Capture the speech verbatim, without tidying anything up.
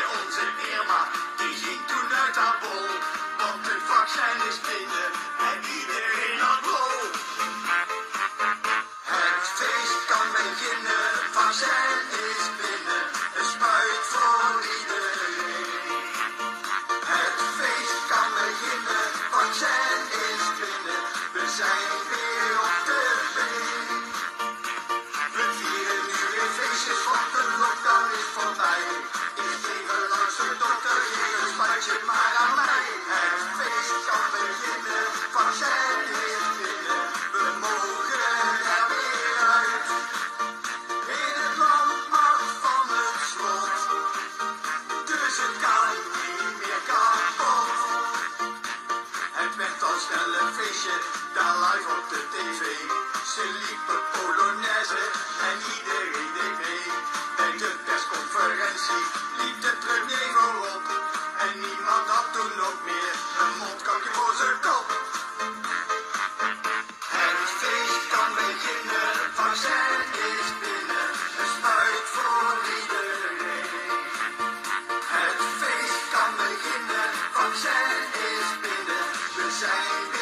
bij onze Irma, die ging toen uit haar bol. Want het vaccin is binnen en iedereen had lol. Het feest kan beginnen, vaccin is binnen, een spuit voor iedereen. Het feest kan beginnen, vaccin is binnen, we zijn weer op de been. We vieren nu weer feestjes, want de lockdown is voorbij. Ik geef er langs de dokter, geef een spuitje maar aan mij. Het feest kan beginnen, vaccin is binnen, we mogen er weer uit. In het land mag van het slot, dus het kan niet meer kapot. Het werd al snel een feestje, daar live op de tv. Ze liepen Polonaise en iedereen deed mee. Bij de persconferentie liep de premier voorop. En niemand had toen nog meer een mondkapje voor zijn kop. Het feest kan beginnen, vaccin is binnen, een spuit voor iedereen. Het feest kan beginnen, vaccin is binnen, we zijn weer